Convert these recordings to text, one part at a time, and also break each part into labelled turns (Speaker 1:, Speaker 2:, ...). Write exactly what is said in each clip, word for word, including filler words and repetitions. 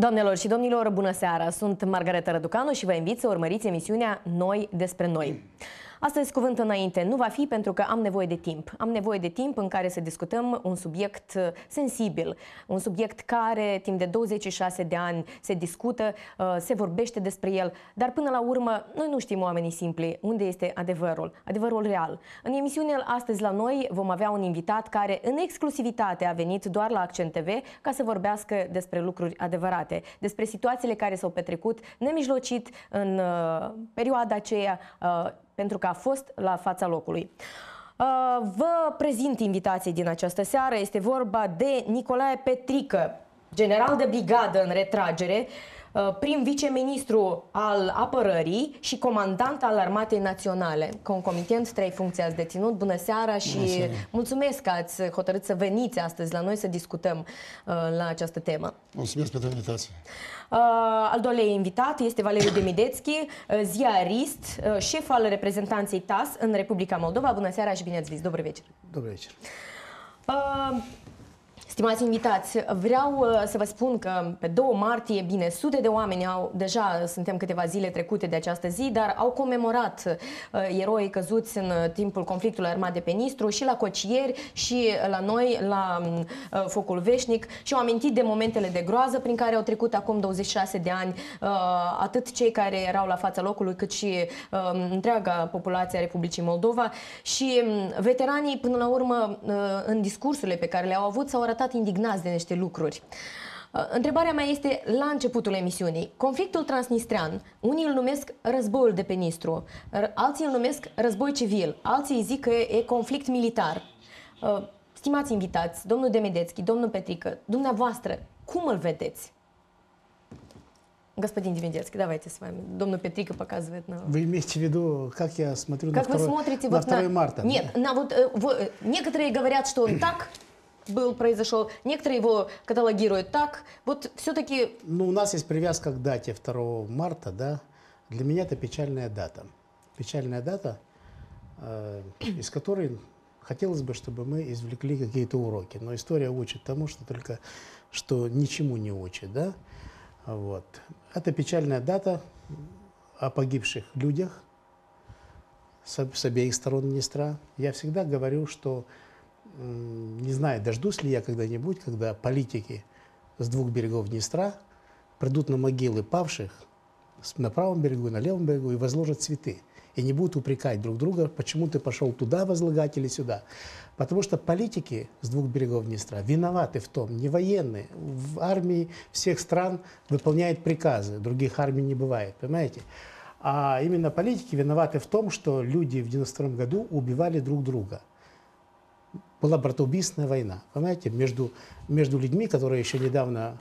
Speaker 1: Doamnelor și domnilor, bună seara! Sunt Margareta Răducanu și vă invit să urmăriți emisiunea Noi despre noi. Astăzi, cuvânt înainte nu va fi pentru că am nevoie de timp. Am nevoie de timp în care să discutăm un subiect sensibil, un subiect care timp de douăzeci și șase de ani se discută, se vorbește despre el, dar până la urmă noi nu știm, oamenii simpli, unde este adevărul, adevărul real. În emisiunea astăzi la noi vom avea un invitat care în exclusivitate a venit doar la Accent T V ca să vorbească despre lucruri adevărate, despre situațiile care s-au petrecut nemijlocit în uh, perioada aceea, uh, pentru că a fost la fața locului. Vă prezint invitații din această seară. Este vorba de Nicolae Petrică, general de brigadă în retragere, prim viceministru al apărării și comandant al Armatei Naționale. Concomitent, trei funcții ați deținut. Bună seara și Bună seara. Mulțumesc că ați hotărât să veniți astăzi la noi să discutăm uh, la această temă.
Speaker 2: Mulțumesc pentru invitație.
Speaker 1: Uh, al doilea invitat este Valeriu Demidețchi, uh, ziarist, uh, șef al reprezentanței T A S în Republica Moldova. Bună seara și bine ați venit. Добрый вечер.
Speaker 2: Добрый вечер.
Speaker 1: Uh, Stimați invitați, vreau uh, să vă spun că pe doi martie, bine, sute de oameni au, deja suntem câteva zile trecute de această zi, dar au comemorat uh, eroii căzuți în timpul conflictului armat de pe Nistru și la Cocieri și la noi, la uh, Focul Veșnic, și au amintit de momentele de groază prin care au trecut acum douăzeci și șase de ani uh, atât cei care erau la fața locului, cât și uh, întreaga populație a Republicii Moldova. Și uh, veteranii, până la urmă, uh, în discursurile pe care le-au avut, s-au arătat indignați de niște lucruri. Întrebarea mea este la începutul emisiunii. Conflictul transnistrean, unii îl numesc războiul de pe Nistru, alții îl numesc război civil, alții zic că e conflict militar. Stimați invitați, domnul Demidețchi, domnul Petrică, dumneavoastră, cum îl vedeți? Господин Демидецкий, давайте с вами. Домну Петрико показывает на...
Speaker 2: Вы имеете в виду, как я смотрю
Speaker 1: как
Speaker 2: на,
Speaker 1: вы
Speaker 2: второе,
Speaker 1: смотрите,
Speaker 2: на
Speaker 1: вот
Speaker 2: второе
Speaker 1: на...
Speaker 2: марта?
Speaker 1: Нет, на вот, э, в, некоторые говорят, что он так был, произошел, некоторые его каталогируют так. Вот все-таки...
Speaker 2: Ну, у нас есть привязка к дате второго марта, да. Для меня это печальная дата. Печальная дата, э, из которой хотелось бы, чтобы мы извлекли какие-то уроки. Но история учит тому, что только что ничему не учит, да. Вот. Это печальная дата о погибших людях с, с обеих сторон Днестра. Я всегда говорю, что не знаю, дождусь ли я когда-нибудь, когда политики с двух берегов Днестра придут на могилы павших на правом берегу и на левом берегу и возложат цветы. И не будут упрекать друг друга, почему ты пошел туда возлагать или сюда. Потому что политики с двух берегов Днестра виноваты в том, не военные. В армии всех стран выполняют приказы, других армий не бывает, понимаете? А именно политики виноваты в том, что люди в девяносто втором году убивали друг друга. Была братоубийственная война, понимаете, между, между людьми, которые еще недавно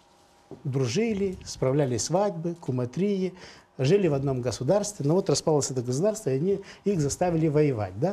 Speaker 2: дружили, справляли свадьбы, куматрии, жили в одном государстве, но вот распалось это государство, и они их заставили воевать, да.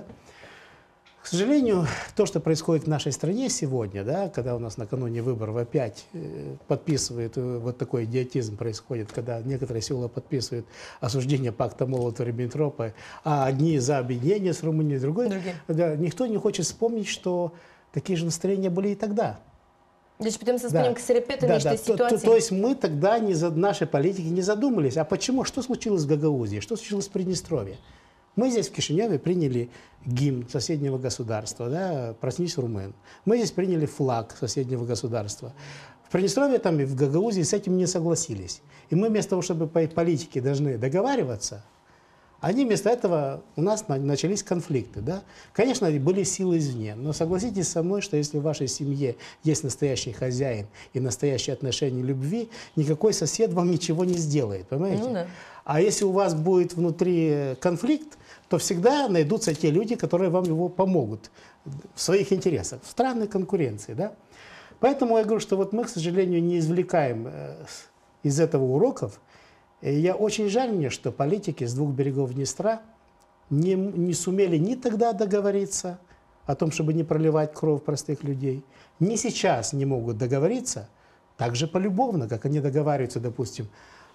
Speaker 2: К сожалению, то, что происходит в нашей стране сегодня, да, когда у нас накануне выборов опять э, подписывают, э, вот такой идиотизм происходит, когда некоторые села подписывают осуждение пакта Молотова-Риббентропа, а одни за объединение с Румынией, другой, да, никто не хочет вспомнить, что такие же настроения были и тогда.
Speaker 1: Значит, потом со да. С репетами,
Speaker 2: да,
Speaker 1: что
Speaker 2: да.
Speaker 1: ситуация...
Speaker 2: То, то, то есть мы тогда, не за, наши политики, не задумались, а почему, что случилось в Гагаузии, что случилось в Приднестровье. Мы здесь в Кишиневе приняли гимн соседнего государства, да, «Проснись, румын». Мы здесь приняли флаг соседнего государства. В Приднестровье там и в Гагаузии с этим не согласились. И мы вместо того, чтобы политики должны договариваться, они вместо этого у нас начались конфликты. Да? Конечно, были силы извне, но согласитесь со мной, что если в вашей семье есть настоящий хозяин и настоящие отношения любви, никакой сосед вам ничего не сделает, понимаете? Ну, да. А если у вас будет внутри конфликт, то всегда найдутся те люди, которые вам его помогут в своих интересах, в странной конкуренции. Да? Поэтому я говорю, что вот мы, к сожалению, не извлекаем из этого уроков. И я очень жаль мне, что политики с двух берегов Днестра не, не сумели ни тогда договориться о том, чтобы не проливать кровь простых людей, ни сейчас не могут договориться так же полюбовно, как они договариваются, допустим,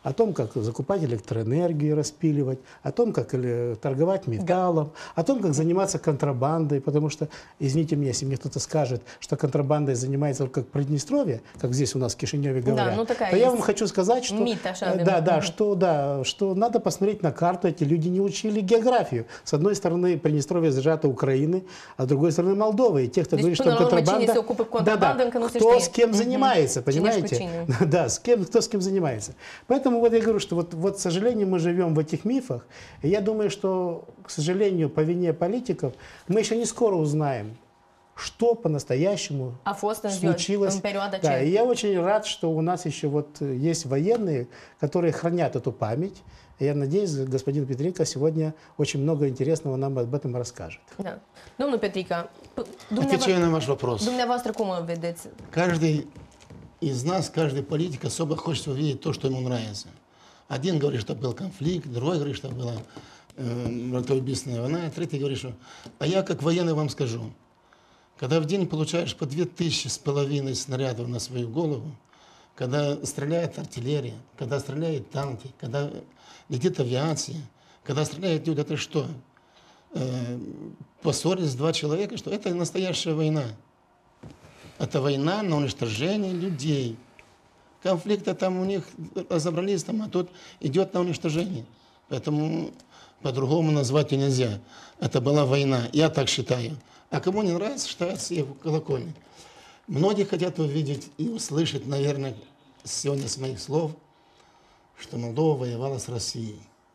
Speaker 2: о том, как закупать электроэнергию, распиливать, о том, как торговать металлом, о том, как заниматься контрабандой, потому что, извините меня, если мне кто-то скажет, что контрабандой занимается только Приднестровье, как здесь у нас в Кишиневе говорят,
Speaker 1: да, ну,
Speaker 2: то я вам хочу сказать, что,
Speaker 1: Мита,
Speaker 2: да, да, что, да, что надо посмотреть на карту, эти люди не учили географию. С одной стороны, Приднестровье зажато Украины, а с другой стороны, Молдовы. И те, кто говорит, что контрабанда... Да, да, кто с кем занимается, понимаете? Да, с кем, кто с кем занимается. Поэтому вот я говорю, что вот, вот, к сожалению, мы живем в этих мифах. И я думаю, что, к сожалению, по вине политиков, мы еще не скоро узнаем, что по-настоящему
Speaker 1: а
Speaker 2: случилось. Да, и я очень рад, что у нас еще вот есть военные, которые хранят эту память. И я надеюсь, господин Петрика сегодня очень много интересного нам об этом расскажет.
Speaker 1: Да. Domnul Petrica,
Speaker 3: отвечаю на ваш вопрос.
Speaker 1: Dumneavoastră cum o vedeți?
Speaker 3: Каждый из нас, каждый политик особо хочет увидеть то, что ему нравится. Один говорит, что был конфликт, другой говорит, что была братоубийственная война, третий говорит, что... А я как военный вам скажу, когда в день получаешь по две тысячи с половиной снарядов на свою голову, когда стреляет артиллерия, когда стреляют танки, когда летит авиация, когда стреляют люди, это что? Э, поссорились два человека, что это настоящая война. Это война на уничтожение людей. Конфликты там у них разобрались, там, а тут идет на уничтожение. Поэтому по-другому назвать ее нельзя. Это была война, я так считаю. А кому не нравится, считают все в колокольне. Многие хотят увидеть и услышать, наверное, сегодня с моих слов, что Молдова воевала с Россией.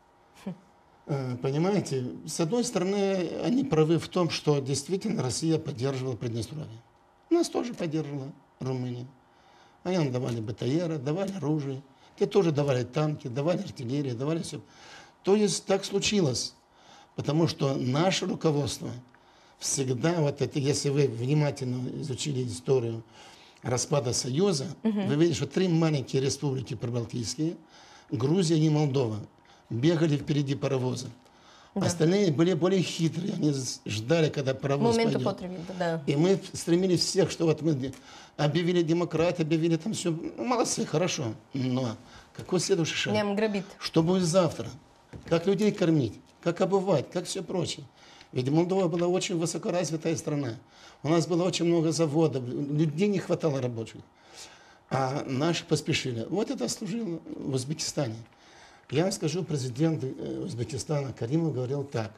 Speaker 3: Понимаете, с одной стороны, они правы в том, что действительно Россия поддерживала Приднестровье. Нас тоже поддерживала Румыния. Они нам давали БТР, давали оружие, те тоже давали танки, давали артиллерию, давали все. То есть так случилось, потому что наше руководство всегда, вот это, если вы внимательно изучили историю распада Союза, угу. вы видите, что три маленькие республики прибалтийские, Грузия и Молдова, бегали впереди паровоза. Да. Остальные были более хитрые, они ждали, когда паровоз пойдет. Потребит, да. И мы стремились всех, что вот мы объявили демократию, объявили там все. Ну, молодцы, хорошо. Но какой следующий шаг? Что будет завтра? Как людей кормить? Как обувать? Как все прочее? Ведь Молдова была очень высокоразвитая страна. У нас было очень много заводов, людей не хватало рабочих. А наши поспешили. Вот это служило в Узбекистане. Я вам скажу, президент Узбекистана Каримов говорил так,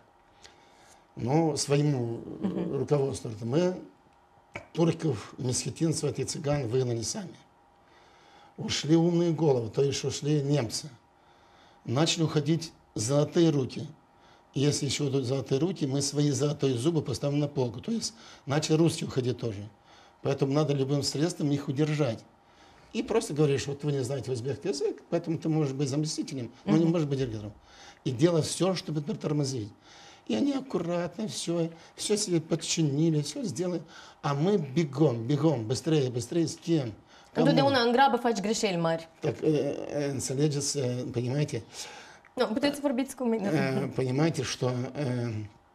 Speaker 3: но своему uh-huh. руководству, мы турков, месхетинцев и цыган выгнали сами. Ушли умные головы, то есть ушли немцы. Начали уходить золотые руки. Если еще идут золотые руки, мы свои золотые зубы поставим на полку. То есть начали русские уходить тоже. Поэтому надо любым средством их удержать. И просто говоришь, вот вы не знаете узбекский язык, поэтому ты можешь быть заместителем, но mm-hmm. не можешь быть директором. И делать все, чтобы тормозить. И они аккуратно все, все себе подчинили, все сделали. А мы бегом, бегом, быстрее, băstrее, с кем?
Speaker 1: Întotdeauna în grabă faci greșeli mari.
Speaker 3: Так, э, înțelegeți, э, понимаете?
Speaker 1: Ну, puteți vorbiți cu mine.
Speaker 3: Э, понимаете, что э,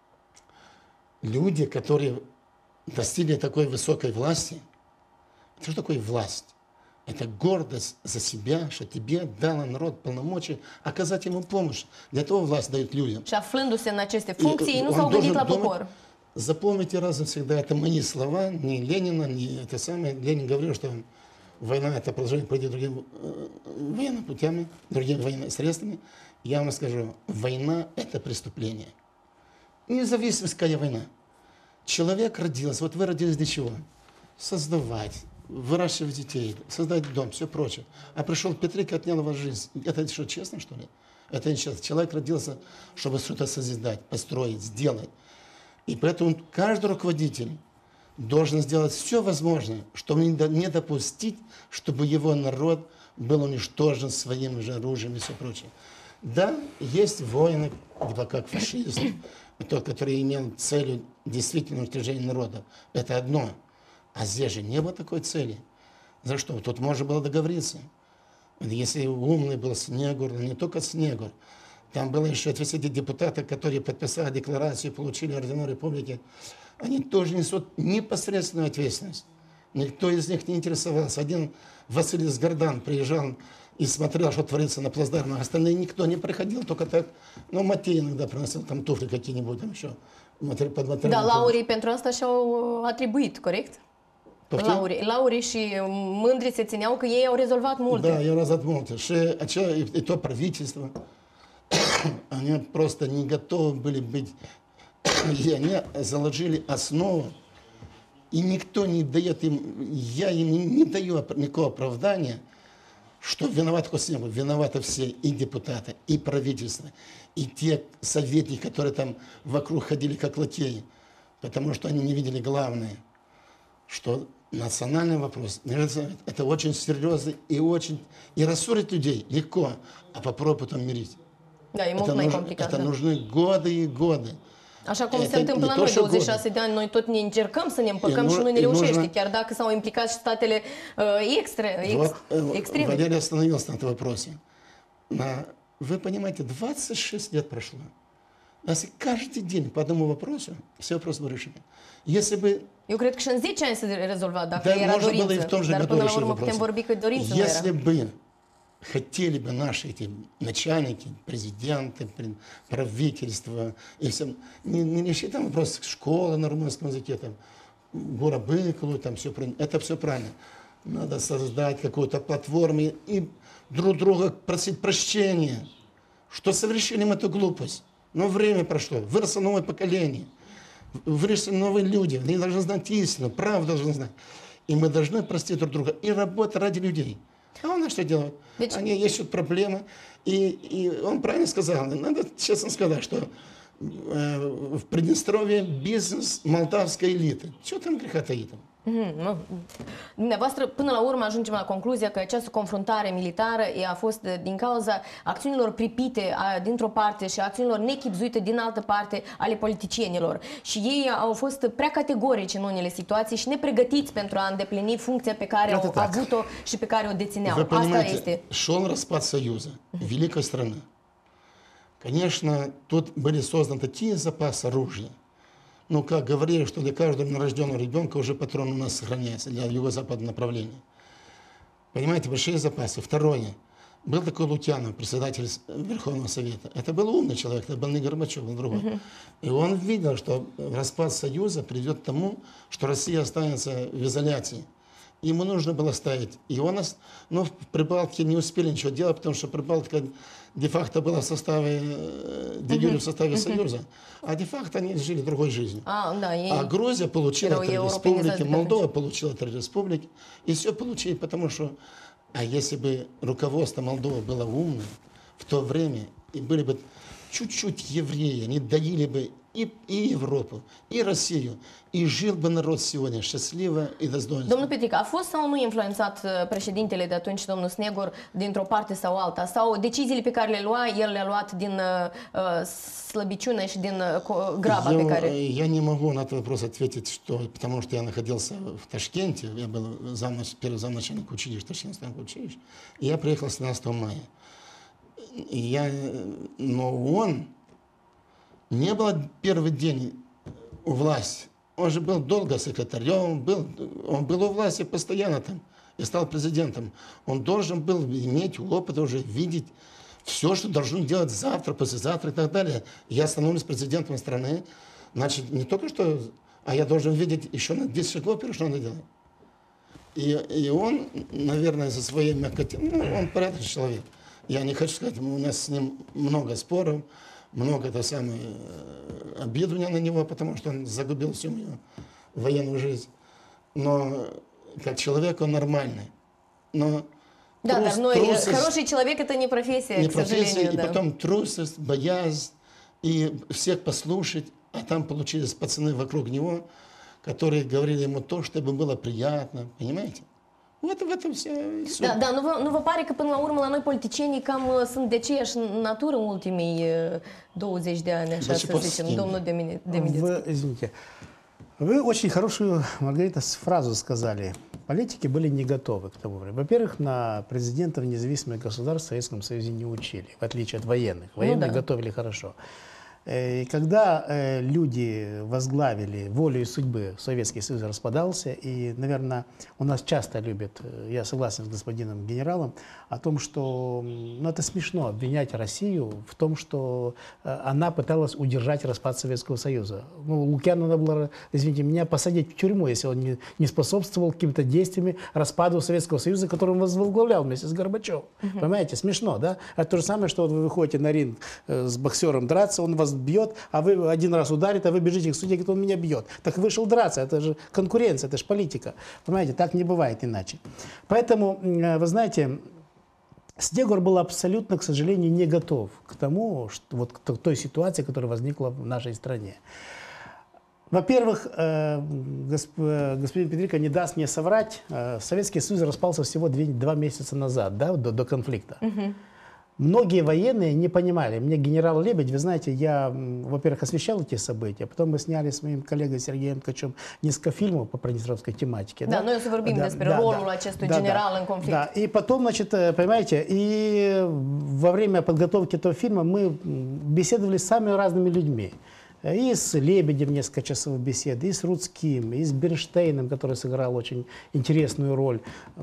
Speaker 3: люди, которые достигли такой высокой власти, что такое власть? Это гордость за себя, что тебе дал народ полномочия оказать ему помощь. Для этого власть дают людям.
Speaker 1: Și aflându-se în aceste funcții, nu s-au gândit la popor.
Speaker 3: Запомните раз и всегда, это мои слова, не Ленина, не это самое. Ленин говорил, что война это продолжение пройти другими э, военными путями, другими военными средствами. Я вам скажу, война это преступление. Независимо, какая война. Человек родился, вот вы родились для чего? Создавать. Выращивать детей, создать дом, все прочее. А пришел Петрик и отнял у вас жизнь. Это что, честно, что ли? Это не честно. Человек родился, чтобы что-то созидать, построить, сделать. И поэтому каждый руководитель должен сделать все возможное, чтобы не допустить, чтобы его народ был уничтожен своим же оружием и все прочее. Да, есть воины, типа как фашизм, тот, который имел целью действительно уничтожения народа. Это одно. А здесь же не было такой цели. За что? Тут можно было договориться. Если умный был Снегур, не только Снегур, там было еще все эти депутаты, которые подписали декларацию и получили ордена республики, они тоже несут непосредственную ответственность. Никто из них не интересовался. Один Василий Сгардан приезжал и смотрел, что творится на плацдармах. Остальные никто не приходил, только так. Ну, Матей иногда приносил там туфли какие-нибудь там еще. Под материал.
Speaker 1: Da, laurii pentru asta și-au atribuit, corect?
Speaker 3: Poftim?
Speaker 1: Laurii, laurii și mândri se țineau că ei au rezolvat multe.
Speaker 3: Да, я разот муlte. Ше- а чё, И, и то правительство, они просто не готовы были быть. И они заложили основу, и никто не дает им, я им не, не даю оп- никакого оправдания, что виноват хоть не был, виноваты все, и депутаты, и правительство, и те советники, которые там вокруг ходили как лакеи, потому что они не видели главное, что национальный вопрос, это очень серьезно и очень... И рассорить людей легко, а попробуй потом мирить.
Speaker 1: Da, e mult
Speaker 3: Это,
Speaker 1: mai
Speaker 3: нужно,
Speaker 1: complicat.
Speaker 3: это
Speaker 1: Da.
Speaker 3: нужны годы и годы.
Speaker 1: Așa cum
Speaker 3: Это
Speaker 1: se întâmplă
Speaker 3: не
Speaker 1: la
Speaker 3: то,
Speaker 1: noi,
Speaker 3: что
Speaker 1: douăzeci și
Speaker 3: годы.
Speaker 1: șase de ani, noi tot ne încercăm să ne împăcăm
Speaker 3: E
Speaker 1: și
Speaker 3: nu-
Speaker 1: nu ne
Speaker 3: e
Speaker 1: reușește,
Speaker 3: нужно-
Speaker 1: chiar dacă s-au implicat și statele uh, extre, ex,
Speaker 3: Вот э,
Speaker 1: extreme.
Speaker 3: Валерий остановился на этом вопросе. На, вы понимаете, двадцать шесть лет прошло. Если каждый день по одному вопросу, все вопросы бы решены. Если бы,
Speaker 1: Eu cred că și în zece ani se rezolva dacă
Speaker 3: да,
Speaker 1: era
Speaker 3: можно было и в
Speaker 1: dorință.
Speaker 3: том же
Speaker 1: Dar
Speaker 3: году
Speaker 1: până la
Speaker 3: решить
Speaker 1: urmă putem
Speaker 3: вопросы.
Speaker 1: vorbi că dorință nu
Speaker 3: Если
Speaker 1: era.
Speaker 3: бы хотели бы наши эти начальники, президенты, при- правительства, и все, не, не решить там вопрос школы на румынском языке, там, гора Быкова, там все, это все правильно. Надо создать какую-то платформу и друг друга просить прощения, что совершили мы эту глупость. Но время прошло, выросло новое поколение, выросли новые люди, они должны знать истину, правду должны знать. И мы должны простить друг друга и работать ради людей. А он что делает?
Speaker 1: Ведь-
Speaker 3: Они ищут проблемы. И, и он правильно сказал, надо честно сказать, что э, в Приднестровье бизнес молдавской элиты. Что там греха таит?
Speaker 1: Mhm, nu. Dumneavoastră, până la urmă, ajungem la concluzia că această confruntare militară e, a fost eh, din cauza acțiunilor pripite a, dintr-o parte și acțiunilor nechibzuite din altă parte ale politicienilor. Și ei au fost prea categorici în unele situații și nepregătiți pentru a îndeplini funcția pe care
Speaker 3: Это
Speaker 1: au
Speaker 3: так.
Speaker 1: avut-o și pe care o dețineau.
Speaker 3: Вы
Speaker 1: Asta
Speaker 3: понимаете,
Speaker 1: este.
Speaker 3: шел распад Союза, великой страны. Конечно, тут были созданы такие запасы оружия. Ну, как говорили, что для каждого нерожденного ребенка уже патрон у нас сохраняется для юго-западного направления. Понимаете, большие запасы. Второе. Был такой Лукьянов, председатель с- Верховного Совета. Это был умный человек, это был не Горбачев, был другой. И он видел, что распад Союза приведет к тому, что Россия останется в изоляции. Ему нужно было ставить. И он, ос- ну, в Прибалтике не успели ничего делать, потому что Прибалтика де-факто была в составе, э, де-юре в составе Союза. А де-факто они жили другой жизнью.
Speaker 1: A, da, ei,
Speaker 3: А Грузия получила
Speaker 1: Герои
Speaker 3: три
Speaker 1: европеизации
Speaker 3: республики,
Speaker 1: до
Speaker 3: Молдова получила три республики. И все получили, потому что... А если бы руководство Молдовы было умным в то время, и были бы чуть-чуть евреи, они доили бы и, и Европу, и Россию, и жил бы народ сегодня счастливо и достойно.
Speaker 1: Domnul Petric, a fost sau nu influențat uh, președintele de atunci, domnul Snegor, dintr-o parte sau alta? Sau deciziile pe care le lua, el le-a luat din uh, uh, slăbiciune și din uh, co- graba pe
Speaker 3: Я,
Speaker 1: care...
Speaker 3: я не могу на этот вопрос ответить, что, потому что я находился в Ташкенте, я был замнач, первый замначальник училища, Ташкентского училища, и я приехал семнадцатого мая. И я, но он не был первый день у власти. Он же был долго секретарем, был, он был у власти постоянно там и стал президентом. Он должен был иметь опыт уже, видеть все, что должен делать завтра, послезавтра и так далее. Я становлюсь президентом страны, значит, не только что, а я должен видеть еще на десять шагов вперед, что надо делать. И, и он, наверное, за своей мягкотой, ну, он порядочный человек. Я не хочу сказать, у нас с ним много споров, много это самое, э, обид у меня на него, потому что он загубил всю мою военную жизнь. Но как человек он нормальный. Но
Speaker 1: Да,
Speaker 3: трус-
Speaker 1: dar noi,
Speaker 3: трусость-
Speaker 1: хороший человек это не профессия,
Speaker 3: не
Speaker 1: к
Speaker 3: профессия,
Speaker 1: сожалению.
Speaker 3: и
Speaker 1: Да.
Speaker 3: потом трусость, боязнь, и всех послушать, а там получились пацаны вокруг него, которые говорили ему то, чтобы было приятно, понимаете? Вот в этом вся суть.
Speaker 1: Da, da, nu vă, nu vă pare că până la urmă la noi politicienii cam uh, sunt de aceeași natură în ultimii uh, douăzeci de ani, așa
Speaker 3: Da, ce
Speaker 1: să
Speaker 3: poți
Speaker 1: zicem,
Speaker 3: schimbi?
Speaker 1: domnul Demine- Demidescu.
Speaker 2: Вы, извините, вы очень хорошую, Маргарита, фразу сказали. Политики были не готовы к тому времени. Во-первых, на президентов независимых государств в Советском Союзе не учили, в отличие от военных. Военные
Speaker 1: да.
Speaker 2: готовили хорошо. И когда э, люди возглавили волю и судьбы, Советский Союз распадался, и, наверное, у нас часто любят, я согласен с господином генералом, о том, что ну, это смешно обвинять Россию в том, что э, она пыталась удержать распад Советского Союза. Ну, Лукьяну надо было, извините меня, посадить в тюрьму, если он не, не способствовал каким-то действиями распаду Советского Союза, который он возглавлял вместе с Горбачевым. Uh-huh. Понимаете, смешно, да? Это то же самое, что вот вы выходите на ринг э, с боксером драться, он вас бьет, а вы один раз ударит, а вы бежите к судье, говорит, он меня бьет. Так вышел драться, это же конкуренция, это же политика. Понимаете, так не бывает иначе. Поэтому, вы знаете, Снегур был абсолютно, к сожалению, не готов к тому, что, вот, к той ситуации, которая возникла в нашей стране. Во-первых, господин Петрика не даст мне соврать, Советский Союз распался всего два месяца назад, да, до, до конфликта. Угу. Многие военные не понимали. Мне генерал Лебедь, вы знаете, я, во-первых, освещал эти события, потом мы сняли с моим коллегой Сергеем Ткачем несколько фильмов по приднестровской тематике.
Speaker 1: Да,
Speaker 2: да?
Speaker 1: но eu să vorbim
Speaker 2: да,
Speaker 1: despre
Speaker 2: да,
Speaker 1: rolul
Speaker 2: да,
Speaker 1: acestui
Speaker 2: да,
Speaker 1: general
Speaker 2: да,
Speaker 1: în conflict.
Speaker 2: Да, и потом, значит, понимаете, и во время подготовки этого фильма мы беседовали с самыми разными людьми. И с Лебедем несколько часов беседы, и с Рудским, и с Бернштейном, который сыграл очень интересную роль,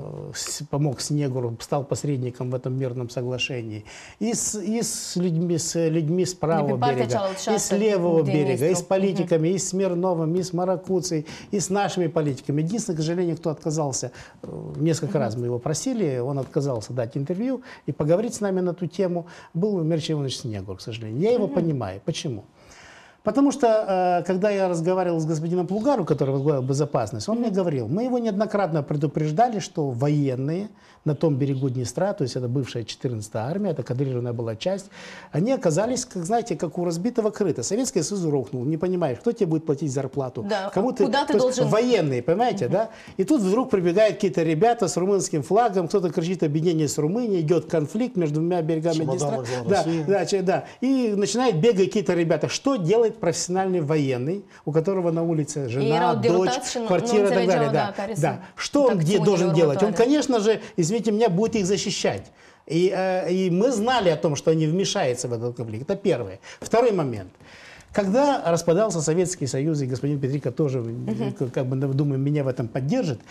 Speaker 2: помог Снегуру, стал посредником в этом мирном соглашении. И с, и с, людьми, с людьми с правого берега, и с левого берега, и с политиками, и с Смирновым, и с Маракуцей, и с нашими политиками. Единственное, к сожалению, кто отказался, несколько раз мы его просили, он отказался дать интервью и поговорить с нами на эту тему, был Мирча Иванович Снегур, к сожалению. Я его понимаю. Почему? Потому что, когда я разговаривал с господином Плугару, который возглавил безопасность, он мне говорил, мы его неоднократно предупреждали, что военные на том берегу Днестра, то есть это бывшая четырнадцатая армия, это кадрированная была часть, они оказались, как, знаете, как у разбитого крыта. Советский Союз рухнул, не понимаешь, кто тебе будет платить зарплату. Да. Кому ты,
Speaker 1: Куда ты должен...
Speaker 2: Военные, понимаете, угу. да? И тут вдруг прибегают какие-то ребята с румынским флагом, кто-то кричит объединение с Румынией, идет конфликт между двумя берегами Днестра. Да, да, да, и начинают бегать какие-то ребята. Что делает профессиональный военный, у которого на улице жена, дочь, квартира и так далее? Да, да, да. Что он где должен делать? Он, конечно же, извините меня, будет их защищать. И, э, и мы знали о том, что они вмешаются в этот конфликт. Это первое. Второй момент. Когда распадался Советский Союз, и господин Петрика тоже, uh-huh. как бы, думаю, меня в этом поддержит,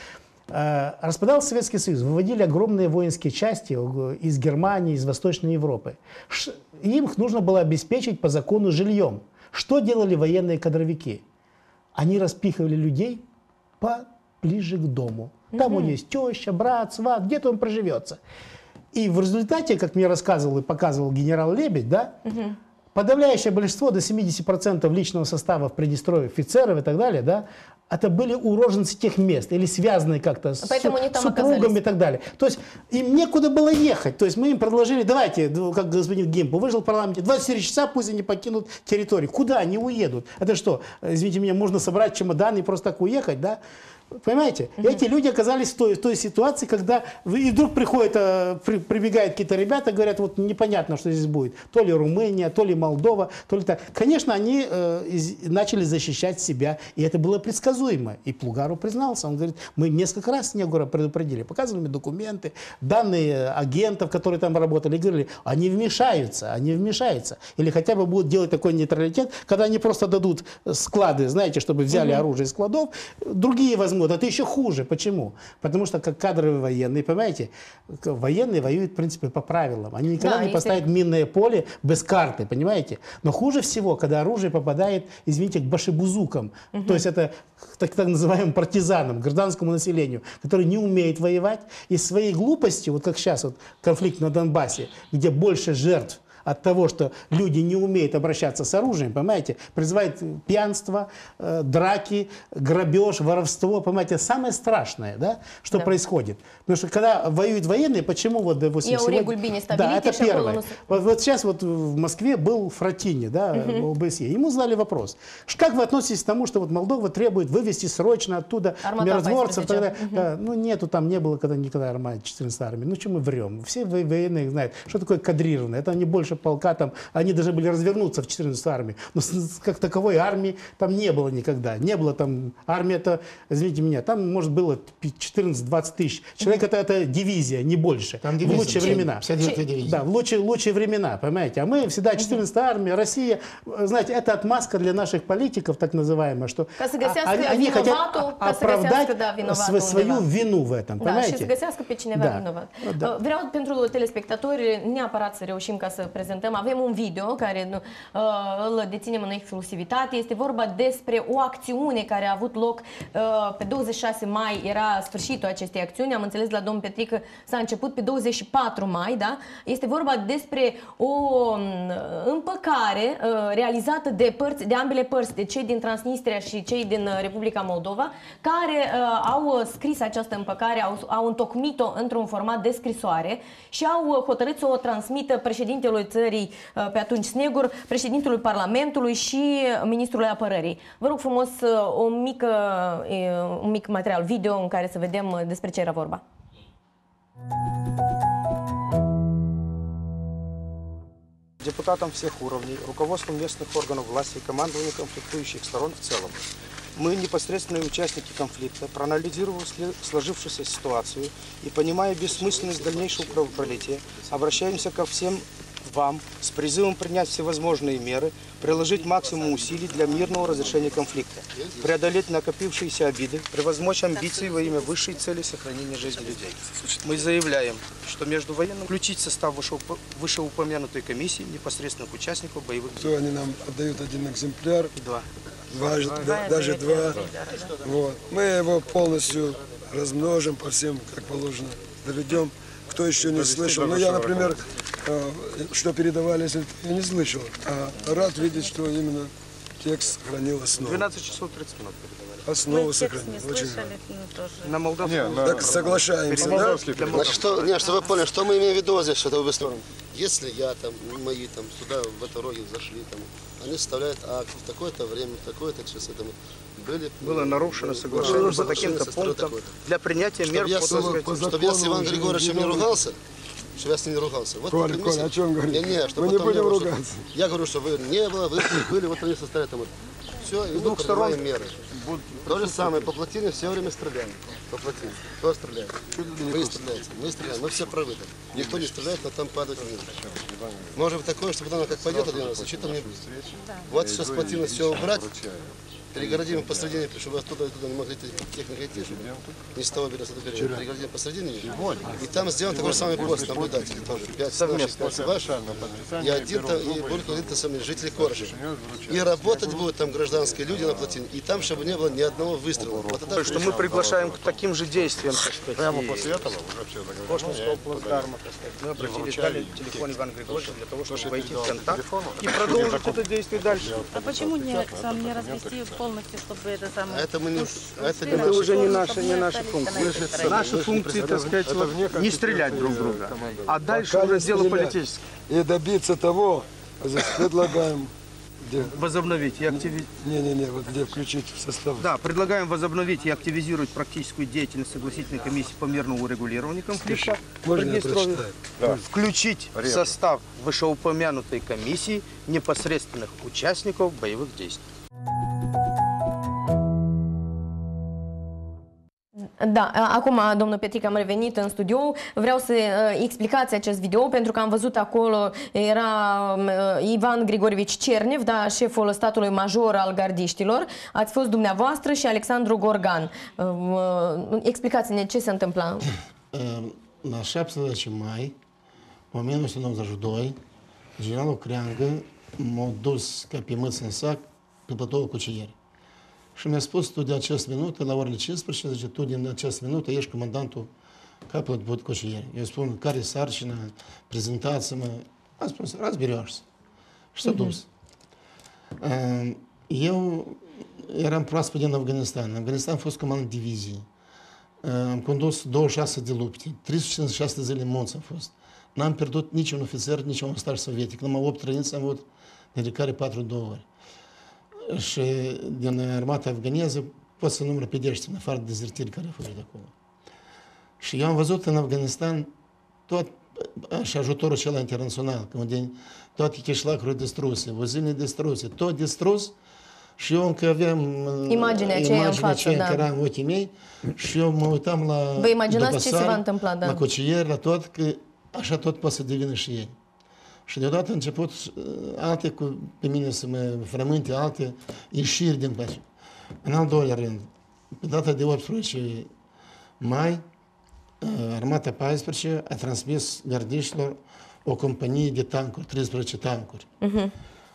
Speaker 2: э, распадался Советский Союз, выводили огромные воинские части из Германии, из Восточной Европы. Ш, им нужно было обеспечить по закону жильем. Что делали военные кадровики? Они распихивали людей поближе к дому. Там угу. у него есть теща, брат, сват, где-то он проживется. И в результате, как мне рассказывал и показывал генерал Лебедь, да, угу. подавляющее большинство, до семидесяти процентов личного состава в Приднестровье, офицеров и так далее, да, это были уроженцы тех мест или связанные как-то с супругами оказались. И так далее. То есть им некуда было ехать. То есть мы им предложили, давайте, как господин Гимпл выжил в парламенте, двадцать четыре часа пусть они покинут территорию. Куда они уедут? Это что, извините меня, можно собрать чемоданы и просто так уехать, да? Понимаете? Uh-huh. Эти люди оказались в той, в той ситуации, когда и вдруг приходят, при, прибегают какие-то ребята, говорят, вот непонятно, что здесь будет. То ли Румыния, то ли Молдова, то ли так. Конечно, они э, из, начали защищать себя, и это было предсказуемо. И Плугару признался. Он говорит, мы несколько раз Снегура предупредили, показывали документы, данные агентов, которые там работали, и говорили, они вмешаются, они вмешаются. Или хотя бы будут делать такой нейтралитет, когда они просто дадут склады, знаете, чтобы взяли uh-huh. оружие из складов, другие возможности. Это еще хуже. Почему? Потому что как кадровые военные, понимаете, военные воюют, в принципе, по правилам. Они никогда да, не поставят если... минное поле без карты, понимаете? Но хуже всего, когда оружие попадает, извините, к башибузукам. Угу. То есть это так, так называемым партизанам, гражданскому населению, который не умеет воевать. И своей глупостью, вот как сейчас вот конфликт на Донбассе, где больше жертв от того, что люди не умеют обращаться с оружием, понимаете, призывает пьянство, э, драки, грабеж, воровство, понимаете, самое страшное, да, что да. происходит. Потому что когда воюют военные, почему вот, допустим, сегодня... Да, это первое. Вот, вот сейчас вот в Москве был Фратини, да, угу. ОБСЕ. Ему задали вопрос, как вы относитесь к тому, что вот Молдова требует вывести срочно оттуда Армата миротворцев? Тогда, угу. да, ну нету, там не было когда никогда армады четырнадцатой армии. Ну что мы врем? Все военные знают, что такое кадрированное. Это они больше полка, там, они должны были развернуться в четырнадцатую армию. Но как таковой армии там не было никогда. Не было там, армия это, извините меня, там, может, было четырнадцать-двадцать тысяч. Человек это, это дивизия, не больше.
Speaker 3: Там
Speaker 2: в
Speaker 3: дивизия,
Speaker 2: лучшие времена.
Speaker 3: пятьдесят девятая дивизия.
Speaker 2: Да, в лучшие, лучшие времена, понимаете. А мы всегда четырнадцатая армия, Россия, знаете, это отмазка для наших политиков, так называемая, что они, они хотят оправдать
Speaker 1: da,
Speaker 2: свою vinu в этом,
Speaker 1: da,
Speaker 2: понимаете?
Speaker 1: și să găsească pe cineva
Speaker 2: Da.
Speaker 1: vinovat.
Speaker 2: Da.
Speaker 1: Vreau pentru telespectatori neapărat să reușim ca să prezentăm. Avem un video care uh, îl deținem în exclusivitate. Este vorba despre o acțiune care a avut loc uh, pe douăzeci și șase mai, era sfârșitul acestei acțiuni. Am înțeles la domnul Petrică s-a început pe douăzeci și patru mai, da? Este vorba despre o um, împăcare uh, realizată de părți, de ambele părți, de cei din Transnistria și cei din uh, Republica Moldova, care uh, au scris această împăcare, au, au întocmit-o într-un format de scrisoare și au hotărât să o transmită președintelui țării uh, pe atunci Snegur, președintelui Parlamentului și ministrului Apărării. Vă rog frumos uh, o mică, uh, un mic material video în care să vedem uh, despre ce era vorba.
Speaker 4: Депутатам всех уровней, руководством местных органов власти и командованию конфликтующих сторон в целом. Мы, непосредственные участники конфликта, проанализировав сложившуюся ситуацию и понимая бессмысленность дальнейшего кровопролития, обращаемся ко всем вам с призывом принять всевозможные меры, приложить максимум усилий для мирного разрешения конфликта, преодолеть накопившиеся обиды, превозмочь амбиции во имя высшей цели сохранения жизни людей. Мы заявляем, что между военным включить в состав вышеупомянутой комиссии непосредственных участников боевых действий.
Speaker 5: Они нам отдают один экземпляр.
Speaker 4: Два.
Speaker 5: Два, да, даже два. Вот. Мы его полностью размножим по всем, как положено, доведем. Кто еще не слышал. Ну, я, например, что передавали, если я не слышал. А рад видеть, что именно текст сохранил основу.
Speaker 4: двенадцать часов тридцать минут передавали.
Speaker 5: Основу сохранил. Очень
Speaker 6: слышали, ну, тоже.
Speaker 4: На молдавском.
Speaker 5: Так соглашаемся, да?
Speaker 7: Значит, что, не, чтобы вы поняли, что мы имеем в виду здесь, что это вы. Если я там, мои там сюда в эту роги зашли, там, они составляют акт в такое-то время, в такое-то часы, там, были,
Speaker 4: было нарушено соглашение по таким-то пунктам для принятия мер
Speaker 7: чтобы я,
Speaker 4: по,
Speaker 7: чтобы,
Speaker 4: по
Speaker 7: чтобы я с Иваном Григорьевичем не ругался, чтобы я с ним не ругался. Вот
Speaker 5: Коля, Коля, о чем говорите?
Speaker 7: Не, не, что
Speaker 5: мы не будем
Speaker 7: не
Speaker 5: ругаться.
Speaker 7: Что, я говорю, что вы не было, вы были, вот они состоят там. Все, и мы принимаем меры. То же самое, по плотине все время стреляем. По плотине. Кто стреляет? Вы стреляете, мы стреляем, мы все правы. Никто не стреляет, но там падают вниз. Может быть такое, что потом как пойдет один раз, что-то не будет. Вот сейчас плотину все убрать, перегородим посредине, чтобы оттуда и туда не могли техника идти, чтобы не с того берега, до берега. Перегородим посредине, и там сделан такой же самый пост наблюдателей тоже. Пять наших, пять ваших, и один там, и будет один-то самый жители Коржи. И работать будут там гражданские люди на плотине, и там, чтобы не было ни одного выстрела. Вот тогда,
Speaker 4: что мы приглашаем к таким же действиям, так сказать.
Speaker 8: Прямо после этого уже все
Speaker 4: Кошминского плацдарма, так сказать. Мы обратились, дали телефон Ивана Григорьевича для того, чтобы войти в контакт и продолжить это действие дальше.
Speaker 6: А почему не, сам не развести полностью, чтобы это самое...
Speaker 7: Это мы не... Это, не
Speaker 4: Это
Speaker 7: наши.
Speaker 4: уже не наши, не наши функции. Наши функции, так сказать, вот, не стрелять друг в друга, а дальше
Speaker 5: Пока
Speaker 4: уже
Speaker 5: не
Speaker 4: дело
Speaker 5: стрелять.
Speaker 4: политическое.
Speaker 5: И добиться того, здесь предлагаем, где...
Speaker 4: Возобновить и активизировать.
Speaker 5: Не-не-не, вот где включить в состав.
Speaker 4: Да, предлагаем возобновить и активизировать практическую деятельность согласительной комиссии по мирному урегулированию конфликта в
Speaker 5: Можно я
Speaker 4: Приднестровье.
Speaker 5: прочитаю?
Speaker 4: Да. Включить в состав вышеупомянутой комиссии непосредственных участников боевых действий.
Speaker 1: Da, acum, domnul Petric, am revenit în studio. Vreau să uh, explicați acest video, pentru că am văzut acolo, era uh, Ivan Grigorievici Cernev, da, șeful statului major al gardiștilor. Ați fost dumneavoastră și Alexandru Gorgan. Uh, uh, explicați-ne ce se întâmplă.
Speaker 3: На șaptesprezece mai o mie nouă sute nouăzeci și doi, generalul Creangă m-a dus ca pe mâți în sac pe platoul Cucieri. Și mi-a spus, tu de această minută, la orele cincisprezece, zice, tu din această minută ești comandantul capului Cucieri. Eu spun, care sarcina, prezentați-mă. Am spus, разберешься. Și s-a dus. Eu eram proaspăt din Afganistan. În Afganistan am fost comandant diviziei. Am condus douăzeci și șase de lupte, trei sute cincizeci și șase de zile în munți am fost. N-am pierdut niciun ofițer, niciun star sovietic. Numai opt trăinți am avut, dintre care patru două ori. Și din armata afganeză pot să număr pe dești, în afară de dezertiri care au fost de acolo. Și eu am văzut în Afganistan tot și ajutorul acela internațional, unde toate chișlacurile distruse, văzile distruse, tot distrus. Și eu încă aveam
Speaker 1: imaginea aceea în față,
Speaker 3: aceea
Speaker 1: da.
Speaker 3: care era în ochii mei și eu mă uitam la
Speaker 1: Vă imaginați
Speaker 3: dupăsari,
Speaker 1: ce se va întâmpla, da.
Speaker 3: la cocieri, la tot, că așa tot poate să devină și ei. Și deodată a început alte cu, pe mine să mă frământe, alte ieșiri din place. În al doilea rând, pe data de optsprezece mai, Armata paisprezece a transmis gardiștilor o companie de tancuri, treisprezece tancuri. Uh-huh.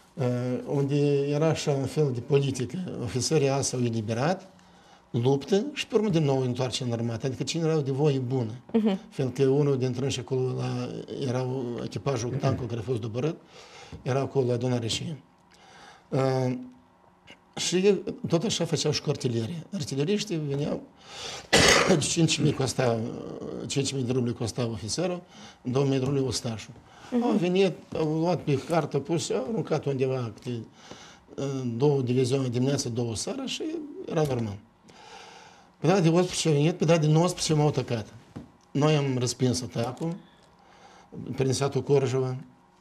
Speaker 3: Unde era așa un fel de politică. Ofițerii A s-au eliberat, luptă și pe urmă din nou întoarce în armată. Adică cine erau de voie bună. Uh-huh. Fiindcă unul dintre ei acolo la, era echipajul tancului care a fost doborât, era acolo la adunare și ei. Uh, și tot așa făceau și cu artilerie. Artileriștii veneau, cinci mii costa, cinci mii de rubli costa ofițerul, două mii de rubli ostașul. Uh-huh. Au venit, au luat pe hartă, pus, au aruncat undeva câte două divizioane dimineața, două seara și era normal. Pe data de optsprezece au venit, pe data de nouăsprezece m-au atacat. Noi am răspins atacul prin satul Corjova,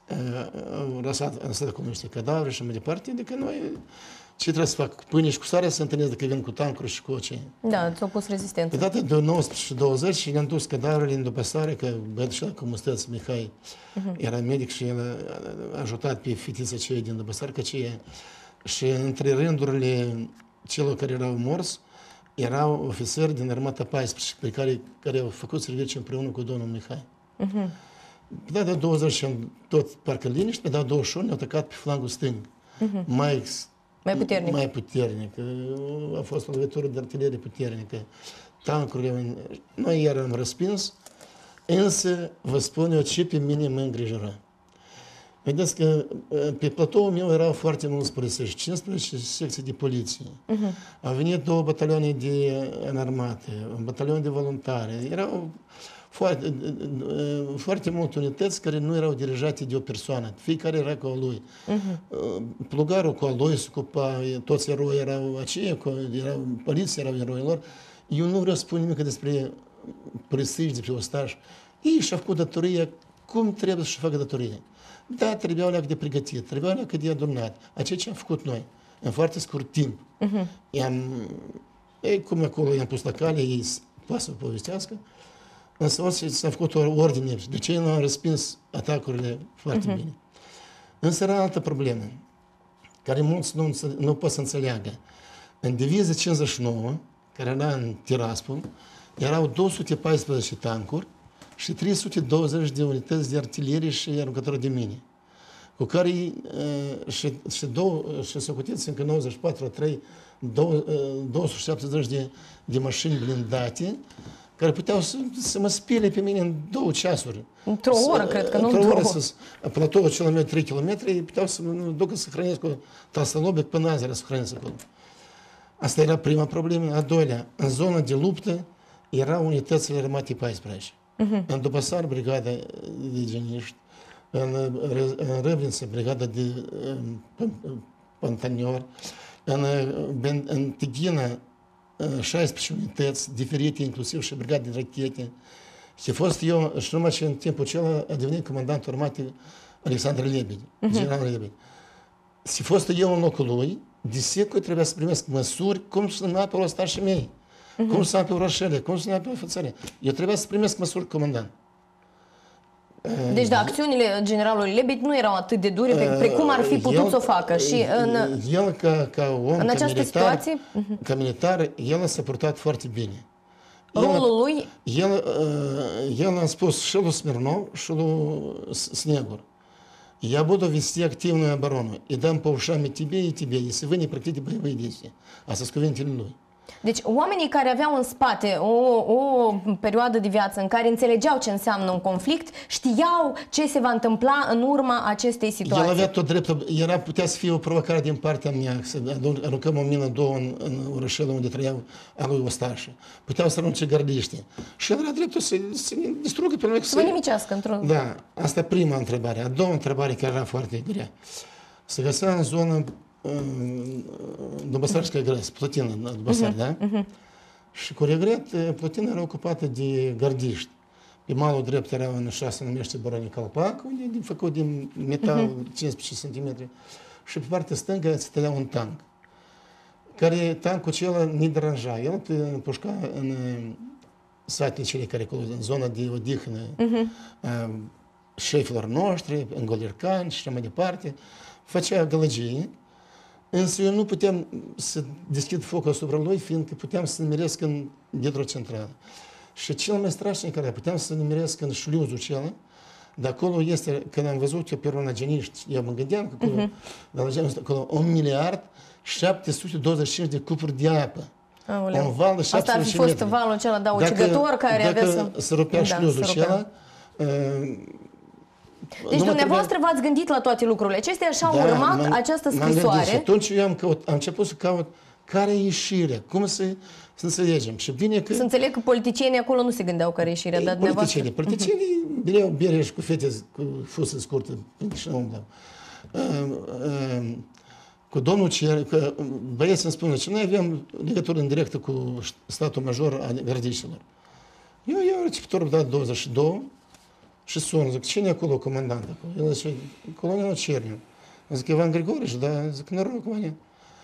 Speaker 3: au lăsat, lăsat acolo niște cadavre și mai departe, adică noi ce trebuie să fac? Cu pâine și cu sare să întâlnesc dacă vin cu tancuri și cu ce.
Speaker 1: Da, ți-au pus rezistență.
Speaker 3: Pe data de nouăsprezece și douăzeci și ne-am dus cadavrele în după sare, că băiatul ăla cu mustăți, Mihai, uh-huh. era medic și el a ajutat pe fetița aceea din după sare, că ce și între rândurile celor care erau morți, erau ofițeri din Armata paisprezece, pe care, care au făcut serviciu împreună cu domnul Mihai. Uh-huh. Pe data de douăzeci, tot parcă liniște, pe data de douăzeci și unu ne-au atacat pe flangul stâng. Uh-huh. Mai
Speaker 1: Mai puternic.
Speaker 3: Mai puternic. A fost o lovitură de artilerie puternică. Tancurile. Noi iar am răspins, însă vă spun eu ce pe mine mă îngrijora. Vedeți că pe platoul meu erau foarte mulți polițiști, cincisprezece secții de poliție. Uh-huh. Au venit două batalioane de înarmate, un batalion de voluntari. Erau foarte, foarte multe unități care nu erau dirijate de o persoană. Fiecare era cu a lui. Uh-huh. Plugarul cu a lui se ocupa, toți eroi erau aceia, erau poliția, erau eroilor. Eu nu vreau să spun nimic despre polițiști, despre ostași. Ei și-au făcut datoria cum trebuie să-și facă datoria. Da, trebuiau leacă de pregătit, trebuiau leacă de adunat. Aceea ce am făcut noi, în foarte scurt timp. Uh-huh. I-am, ei, cum acolo i-am pus la cale, ei poate să povestească. Însă s-a făcut o ordine. De ce nu am respins atacurile foarte uh-huh. bine? Însă era altă problemă, care mulți nu, nu pot să înțeleagă. În divizia cincizeci și nouă, care era în Tiraspol, erau două sute paisprezece tancuri și trei sute douăzeci de unități de artilerie și aruncători de mine, cu care uh, și, și, două, și socotiți încă nouăzeci și patru, trei, două sute șaptezeci de, de mașini blindate, care puteau să, să mă spele pe mine în două ceasuri.
Speaker 1: Într-o oră, cred că nu
Speaker 3: într-o
Speaker 1: în două.
Speaker 3: oră, să, platoul kilometri, trei kilometri, puteau să mă ducă să hrănesc cu Tasalobic până Azera să hrănesc acolo. Asta era prima problemă. A doilea, în zona de luptă erau unitățile Armatei paisprezece. Uh-huh. În Dupăsar, brigada de geniști, în, în Râbniță, brigada de um, Pantanior, în, în Tighina, șaisprezece unități diferite, inclusiv și brigade de rachete. Și a fost eu, și numai și în timpul acela a devenit comandantul armatei Alexandru Lebedi, uh-huh. general Lebedi. Și a fost eu în locul lui, de secui trebuia să primesc măsuri cum să numea pe ostașii mei, uh-huh. cum să numea pe orașele, cum să numea pe ofițere. Eu trebuia să primesc măsuri comandant.
Speaker 1: Deci, da, acțiunile generalului Lebed nu erau atât de dure pe, precum ar fi putut el, să o facă. Și în,
Speaker 3: el, ca, ca om,
Speaker 1: în
Speaker 3: ca
Speaker 1: această
Speaker 3: militar,
Speaker 1: situație,
Speaker 3: ca militar, el s-a purtat foarte bine.
Speaker 1: Rolul lui?
Speaker 3: El, el a spus și lui Smirnov, și lui Snegur. Я буду вести активную оборону и дам по ушам и тебе, и тебе, если вы не прекратите боевые действия. Asta sunt cuvintele lui.
Speaker 1: Deci oamenii care aveau în spate o, o perioadă de viață în care înțelegeau ce înseamnă un conflict, știau ce se va întâmpla în urma acestei situații.
Speaker 3: El avea tot dreptul, era, putea să fie o provocare din partea mea, să aruncăm o mină, două în, în orășelul unde trăiau a lui ostașii. Puteau să arunce gardiștii. Și el avea dreptul să se distrugă pe noi.
Speaker 1: Să vă nimicească într-un...
Speaker 3: Da, asta e prima întrebare. A doua întrebare care era foarte grea. Se găsea în zonă Dubăsarskaya Gres, Plotina, Dubăsar, uh-huh, da? Uh-huh. Și cu regret, Plotina era ocupată de gardiști. Pe malul drept era un așa se numește Borani Calpac, unde e făcut din metal uh-huh. cincisprezece centimetri. Și pe partea stângă stătea un tank, care tancul acela ne deranja. El pușca în satele cele care acolo, în zona de odihnă, uh-huh. șefilor noștri, în Golircani și așa mai departe, făcea gălăgie. Însă eu nu puteam să deschid focul asupra lui, fiindcă puteam să nimeresc în hidrocentrală. Și cel mai strașnic care puteam să nimeresc în șliuzul acela, de acolo este, când am văzut eu pe urmă la geniști, eu mă gândeam că acolo, uh-huh. la geniști, acolo un miliard șapte sute douăzeci și cinci de cupuri de apă.
Speaker 1: Aoleu.
Speaker 3: Un val de
Speaker 1: Asta ar fi fost valul acela, da, ucigător, care avea să...
Speaker 3: Dacă se rupea șliuzul acela,
Speaker 1: deci nu dumneavoastră v-ați gândit la toate lucrurile acestea și au da, urmat această scrisoare.
Speaker 3: Și atunci eu am, căut, am început să caut care e ieșirea, cum să, să înțelegem. Și bine că...
Speaker 1: Să înțeleg că politicienii acolo nu se gândeau care e ieșirea, dar dumneavoastră...
Speaker 3: Politicienii, politicienii uh-huh. bereau bere și cu fete cu fusă scurtă și nu umblau. Uh, uh, cu domnul Cer, că băieții îmi spune că noi avem legătură în directă cu statul major a Verdișilor. Eu, eu receptorul dat douăzeci și doi și sun, zic, cine e acolo comandant? El zice, colonelul Cerniu. Zic, Ivan Grigorici, da, zic, noroc, mâine.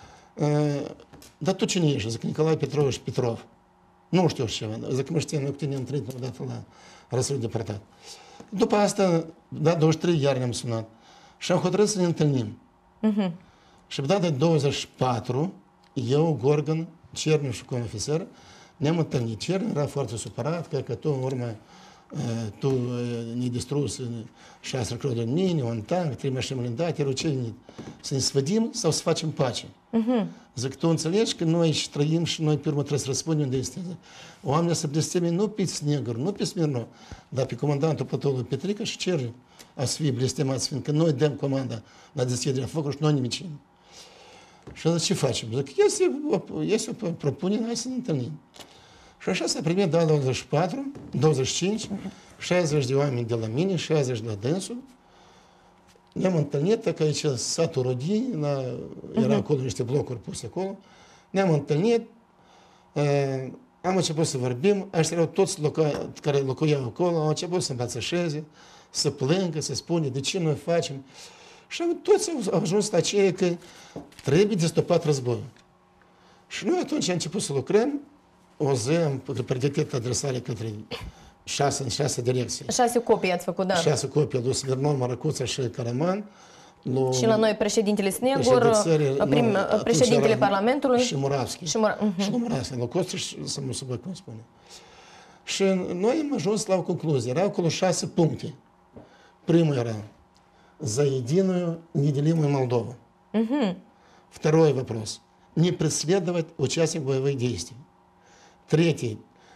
Speaker 3: Dar tu cine ești? Zic, Nicolae Petrovici Petrov. Nu știu ceva. Zic, mă știu, noi cu tine am trăit odată la răsărit departat. După asta, da, douăzeci și trei iar ne-am sunat și am hotărât să ne întâlnim. Uh-huh. Și pe data douăzeci și patru, eu, Gorgan, Cerniu și un ofițer, ne-am întâlnit. Cerniu era foarte supărat, cred că tu, în urmă, tu ne-ai distrus șase răcrări de mine, un tank, trei mașini blindate, erau ce să ne sfădim sau să facem pace. Uh-huh. Zic, tu înțelegi că noi și trăim și noi pe urmă trebuie să răspundem unde este. Oamenii să blesteme nu pe Snegur, nu pe Smirnov, dar pe comandantul plătului Petrica și Cerniu a să fie blestemați, fiindcă noi dăm comanda la deschiderea focului și noi nimicim. Și zic, ce facem? Zic, este, este o propunere, hai să ne întâlnim. Și așa s-a primit da douăzeci și patru, douăzeci și cinci, șaizeci de oameni de la mine, șaizeci de la dânsul. Ne-am întâlnit, că aici satul Rodii, la, era acolo niște blocuri puse acolo. Ne-am întâlnit, uh, am început să vorbim, ăștia erau toți loca, care locuiau acolo, au început să îmbrățășeze, să plângă, să spună de ce noi facem. Și toți au ajuns la aceea că trebuie de stopat războiul. Și noi atunci am început să lucrăm. O zi am pregătit adresare către șase, în șase direcții.
Speaker 1: Șase copii ați făcut, da.
Speaker 3: Șase copii, lui Smirnov, Mărăcuța și Caraman. Lui,
Speaker 1: și la noi președintele Snegur, prim, președintele Parlamentului.
Speaker 3: Și Muravski.
Speaker 1: Și, Mura, uh-huh.
Speaker 3: și lui Muravski, lui Costa și să mă subă, cum spune. Și noi am ajuns la o concluzie. Erau acolo șase puncte. Primul era за единую неделимую Молдову. Uh-huh. Второй вопрос. Не преследовать участников боевых действий. Третий.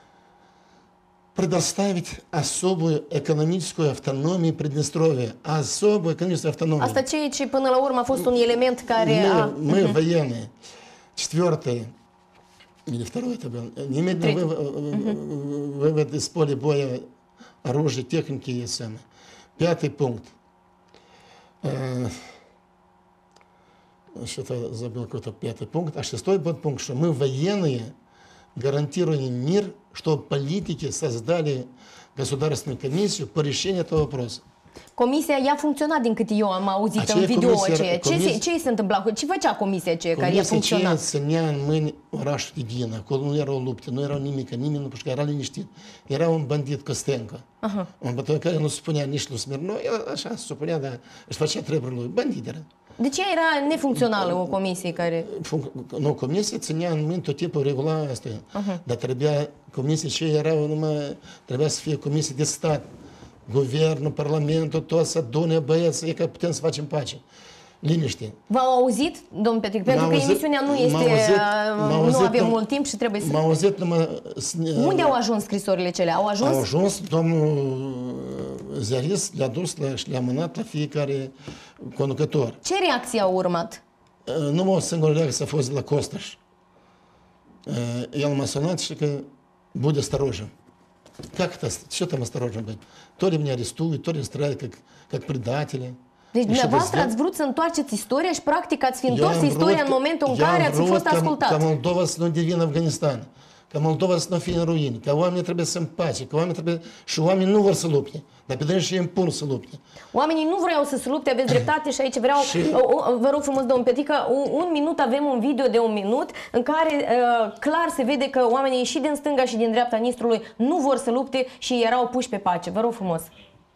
Speaker 3: Предоставить особую экономическую автономию Приднестровья. Особую экономическую автономию.
Speaker 1: Asta ceea ce până la urmă a fost un element care
Speaker 3: мы,
Speaker 1: a...
Speaker 3: Мы военные. Четвертое. Или второе это было. Немедленно вывод из поля боя оружия, техники и самое. Пятый пункт. Что-то забыл какой-то пятый пункт. А шестой пункт, что мы военные гарантируем мир, что политики создали государственную комиссию по решению этого вопроса.
Speaker 1: Comisia ea funcționa din câte eu am auzit în video aceea. Ce, comis... ce se întâmpla? Ce făcea comisia aceea care ea funcționa?
Speaker 3: Comisia aceea ținea în mâini orașul de Ghina. Acolo nu erau lupte, nu erau nimic, nimeni nu pușca, era liniștit. Era un bandit Costenco. Uh-huh. Un bătăi care nu spunea nici lui Smirnov, el așa se supunea, dar își făcea treburile lui. Bandit era.
Speaker 1: De ce era nefuncțională o comisie care...
Speaker 3: Nu, comisia ținea în mâini tot tipul regula asta. Uh-huh. Dar trebuia, comisia ce erau numai, trebuia să fie comisie de stat. Guvernul, Parlamentul, toți să adune băieți, e că putem să facem pace. Liniște.
Speaker 1: V-au auzit, domnul Petric? Pentru că emisiunea nu este,
Speaker 3: auzit,
Speaker 1: nu avem mult timp și trebuie să...
Speaker 3: M-au auzit numai...
Speaker 1: Unde au ajuns scrisorile cele? Au ajuns?
Speaker 3: Au ajuns, domnul ziarist le-a dus la, și le-a mânat la fiecare conducător.
Speaker 1: Ce reacție au urmat?
Speaker 3: Numai o singură reacție a fost de la Costaș. El m-a sunat și că bude осторожен. Как это? Что там осторожно быть? То ли меня арестуют, то ли стреляют как, как предатели.
Speaker 1: Deci dumneavoastră ați vrut să întoarceți istoria și practic ați fi întors istoria în momentul în care ați fost ascultat.
Speaker 3: Ca Moldova să nu devină Afganistan. că Moldova să nu fie în ruine, că oamenii trebuie să împace, că oamenii trebuie... Și oamenii nu vor să lupte, dar pe drept și impun să lupte.
Speaker 1: Oamenii nu vreau să se lupte, aveți dreptate și aici vreau, și... vă rog frumos, domnul Petrică, un, un minut, avem un video de un minut în care uh, clar se vede că oamenii și din stânga și din dreapta Nistrului nu vor să lupte și erau puși pe pace. Vă rog frumos.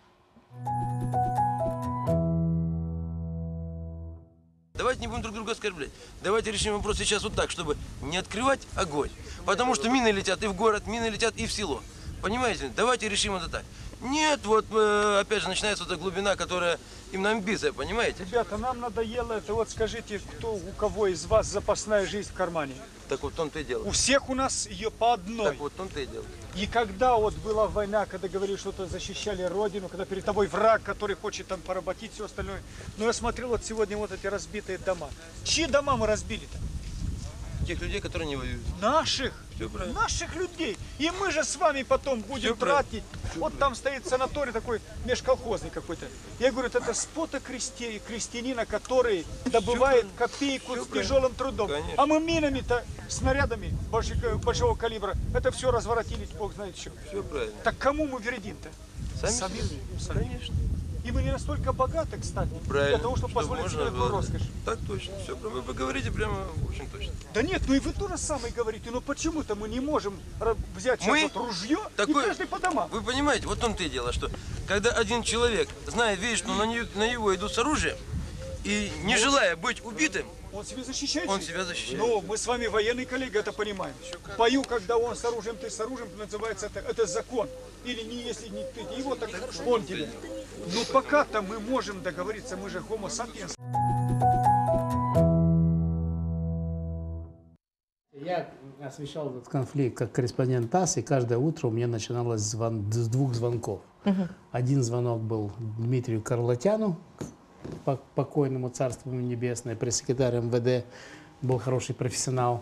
Speaker 8: Давайте не будем друг друга оскорблять. Давайте решим вопрос сейчас вот так, чтобы не открывать огонь. Потому что мины летят и в город, мины летят и в село. Понимаете? Давайте решим это так. Нет, вот э, опять же начинается эта глубина, которая именно амбиция, понимаете?
Speaker 9: Ребята, нам надоело это. Вот скажите, кто, у кого из вас запасная жизнь в кармане?
Speaker 8: Так вот в том-то и дело.
Speaker 9: У всех у нас ее по одной.
Speaker 8: Так вот в том-то и дело.
Speaker 9: И когда вот была война, когда говорили, что-то защищали Родину, когда перед тобой враг, который хочет там поработить все остальное. Но я смотрел вот сегодня вот эти разбитые дома. Чьи дома мы разбили-то?
Speaker 8: Тех людей, которые не воюют.
Speaker 9: Наших.
Speaker 8: Все правильно.
Speaker 9: Наших людей. И мы же с вами потом будем
Speaker 8: Все
Speaker 9: тратить.
Speaker 8: Все
Speaker 9: вот
Speaker 8: правильно.
Speaker 9: там стоит санаторий такой межколхозный какой-то. Я говорю, это спота крести, крестьянина, который добывает
Speaker 8: правильно.
Speaker 9: копейку
Speaker 8: Все
Speaker 9: с
Speaker 8: правильно.
Speaker 9: тяжелым трудом.
Speaker 8: Конечно.
Speaker 9: А мы минами-то, снарядами большого, большого калибра, это все разворотились, бог знает что.
Speaker 8: Все правильно.
Speaker 9: Так кому мы вредим-то?
Speaker 8: Сами
Speaker 9: Самим.
Speaker 8: себе.
Speaker 9: Самим.
Speaker 8: Конечно.
Speaker 9: И мы не настолько богаты, кстати,
Speaker 8: Правильно.
Speaker 9: для того, чтобы позволить
Speaker 8: можно
Speaker 9: себе такую
Speaker 8: было.
Speaker 9: роскошь.
Speaker 8: Так точно. Все, вы, вы говорите прямо очень точно.
Speaker 9: Да нет, ну и вы то же самое говорите, но почему-то мы не можем ра- взять сейчас
Speaker 8: Мы?
Speaker 9: вот ружье
Speaker 8: Такой-
Speaker 9: и каждый по домам.
Speaker 8: Вы понимаете, вот в том-то и дело, что когда один человек знает, видит, что на него, на него идут с оружием, и не желая быть убитым,
Speaker 9: Он себя защищает?
Speaker 8: он себя защищает.
Speaker 9: Ну, мы с вами военные коллеги, это понимаем. Пою, когда он с оружием, ты с оружием, называется это, это закон. Или не, если не ты его, так он тебе. Но пока-то мы можем договориться, мы же homo sapiens.
Speaker 2: Я освещал этот конфликт как корреспондент ТАСС, и каждое утро у меня начиналось звон, с двух звонков. Uh-huh. Один звонок был Дмитрию Карлатяну, покойному царству небесное, пресс-секретарь МВД, был хороший профессионал.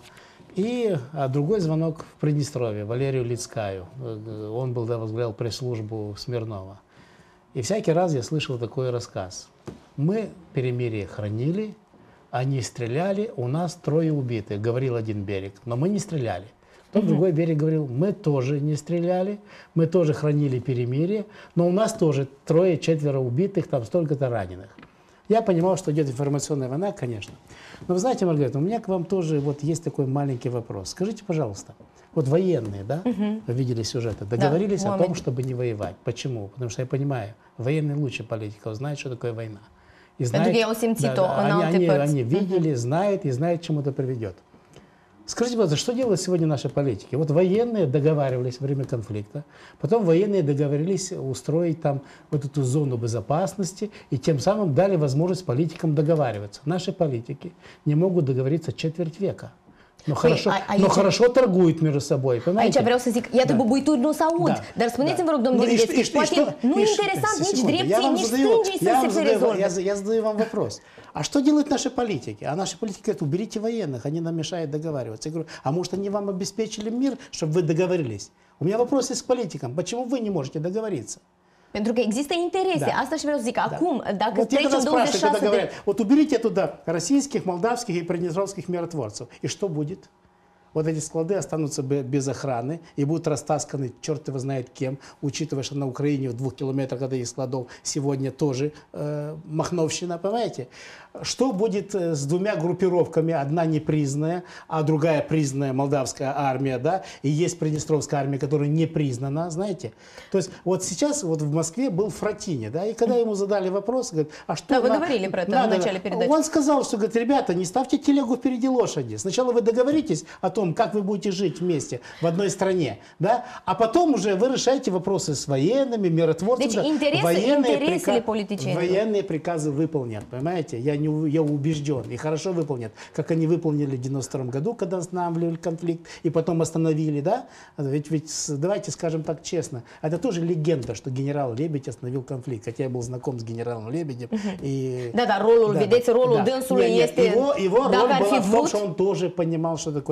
Speaker 2: И а другой звонок в Приднестровье, Валерию Лицкаю. Он был, да, возглавлял пресс-службу Смирнова. И всякий раз я слышал такой рассказ. Мы перемирие хранили, они стреляли, у нас трое убитых, говорил один берег, но мы не стреляли. Тот mm-hmm. другой берег говорил, мы тоже не стреляли, мы тоже хранили перемирие, но у нас тоже трое-четверо убитых, там столько-то раненых. Я понимал, что идет информационная война, конечно. Но вы знаете, Маргарита, у меня к вам тоже вот есть такой маленький вопрос. Скажите, пожалуйста, вот военные, да, угу. вы видели сюжеты, договорились да, о том, чтобы не воевать. Почему? Потому что я понимаю, военные лучше политиков знают, что такое война. И знают, да, да, они, они, они видели, угу. знают и знают, к чему это приведет. Скажите, пожалуйста, что делают сегодня наши политики? Вот военные договаривались во время конфликта, потом военные договорились устроить там вот эту зону безопасности и тем самым дали возможность политикам договариваться. Наши политики не могут договориться четверть века. Но, păi, хорошо, a, aici, но хорошо торгуют между собой, понимаете?
Speaker 1: Aici vreau să zic, iată, da. bubuituri nu se aud, da. dar spuneți-mi, vă rog, domnul Davidescu, poate nu e interesant nici drepții, nici stângii să se rezolve.
Speaker 2: Я, я задаю вам вопрос. А что делают наши политики? А наши политики говорят, уберите военных, они нам мешают договариваться. Я говорю, а может они вам обеспечили мир, чтобы вы договорились? У меня вопрос есть к политикам. Почему вы не можете договориться?
Speaker 1: Pentru că există interese.
Speaker 2: Да.
Speaker 1: Asta și vreau să zic.
Speaker 2: Да.
Speaker 1: Acum, dacă
Speaker 2: вот
Speaker 1: trecem douăzeci și șase
Speaker 2: говорят,
Speaker 1: de...
Speaker 2: вот уберите туда российских, молдавских и приднестровских миротворцев. И что будет? Вот эти склады останутся без охраны и будут растасканы черт его знает кем, учитывая, что на Украине в двух километрах от этих складов сегодня тоже э, махновщина, понимаете? Что будет с двумя группировками, одна непризнанная, а другая признанная молдавская армия, да, и есть Приднестровская армия, которая не признана, знаете? То есть вот сейчас вот в Москве был Фратини, да, и когда ему задали вопрос, говорит, а что...
Speaker 1: Да, вы
Speaker 2: на...
Speaker 1: говорили про это
Speaker 2: надо...
Speaker 1: в начале передачи.
Speaker 2: Он сказал, что, говорит, ребята, не ставьте телегу впереди лошади. Сначала вы договоритесь о том, как вы будете жить вместе в одной стране, да, а потом уже вы решаете вопросы с военными, миротворцами.
Speaker 1: Deci, интересы,
Speaker 2: военные,
Speaker 1: интересы
Speaker 2: прика... военные приказы выполнят, понимаете? Я, не, я убежден, и хорошо выполнят, как они выполнили в девяносто втором году, когда останавливали конфликт, и потом остановили, да? Ведь, ведь давайте скажем так честно, это тоже легенда, что генерал Лебедь остановил конфликт, хотя я был знаком с генералом Лебедем. И...
Speaker 1: Да, да, rolul,
Speaker 2: да,
Speaker 1: vedeți, rolul
Speaker 2: да.
Speaker 1: dânsului
Speaker 2: нет, нет,
Speaker 1: este...
Speaker 2: Его, его роль
Speaker 1: Dacă ar
Speaker 2: была
Speaker 1: fi
Speaker 2: в том,
Speaker 1: vrut...
Speaker 2: что он тоже понимал, что такое война.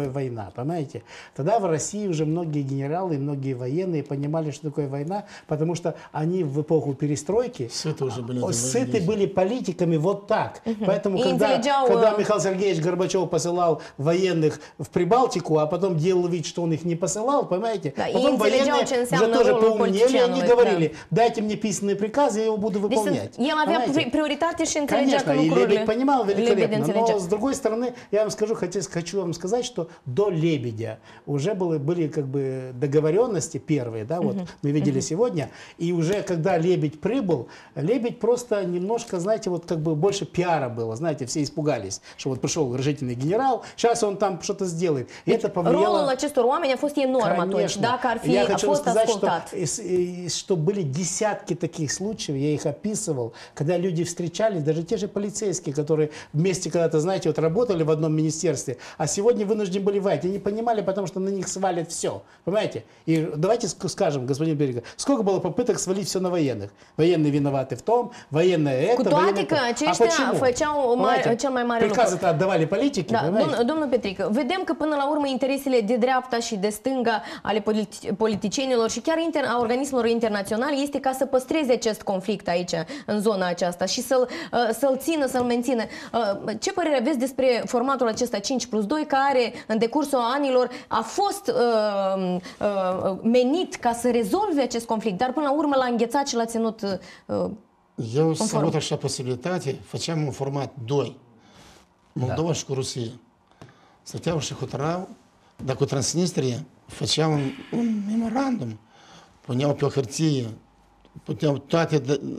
Speaker 2: война, понимаете? Тогда в России уже многие генералы, многие военные понимали, что такое война, потому что они в эпоху перестройки
Speaker 3: сыты, уже были,
Speaker 2: сыты были политиками вот так.
Speaker 1: Угу.
Speaker 2: Поэтому,
Speaker 1: И
Speaker 2: когда,
Speaker 1: интеллигент...
Speaker 2: когда Михаил Сергеевич Горбачев посылал военных в Прибалтику, а потом делал вид, что он их не посылал, понимаете?
Speaker 1: Да,
Speaker 2: потом военные уже тоже поумнели, они говорили, да. дайте мне писанный приказ, я его буду выполнять.
Speaker 1: Я avea приоритеты și înțelegea
Speaker 2: Конечно,
Speaker 1: că
Speaker 2: и
Speaker 1: lucrurile...
Speaker 2: Лебедь понимал великолепно,
Speaker 1: Лебедь
Speaker 2: но с другой стороны, я вам скажу, хочу, хочу вам сказать, что до Лебедя уже были, были как бы договоренности первые, да, вот uh-huh. мы видели uh-huh. сегодня, и уже когда Лебедь прибыл, Лебедь просто немножко, знаете, вот как бы больше пиара было, знаете, все испугались, что вот пришел решительный генерал, сейчас он там что-то сделает, и это повлияло...
Speaker 1: Rolul acestor oameni a fost enorm atunci, dacă ar fi
Speaker 2: Я хочу
Speaker 1: fost
Speaker 2: сказать,
Speaker 1: ascultat.
Speaker 2: что, что были десятки таких случаев, я их описывал, когда люди встречались, даже те же полицейские, которые вместе когда-то, знаете, вот работали в одном министерстве, а сегодня вынуждены были воевать. Они понимали, потому что на них свалят все. Понимаете? И давайте скажем, господин Берега, сколько было попыток свалить все на военных? Военные виноваты в том, военные это, военные то. А почему?
Speaker 1: Cel mai mare
Speaker 2: Приказ это отдавали политики,
Speaker 1: da,
Speaker 2: понимаете?
Speaker 1: Domnul Petrică, vedem că până la urmă interesele de dreapta și de stânga ale politi politicienilor și chiar inter a organismelor internaționale este ca să păstreze acest conflict aici, în zona aceasta și să-l să-l țină, să-l mențină. Ce părere aveți despre formatul acesta cinci plus doi, care în decursul anilor a fost uh, uh, menit ca să rezolve acest conflict, dar până la urmă l-a înghețat și l-a ținut uh,
Speaker 3: Eu salut așa posibilitate, făceam un format doi, Moldova da. și cu Rusia. Stăteau și hotărau, dar cu Transnistria făceau un, un memorandum, puneau pe o hârtie, puteau toate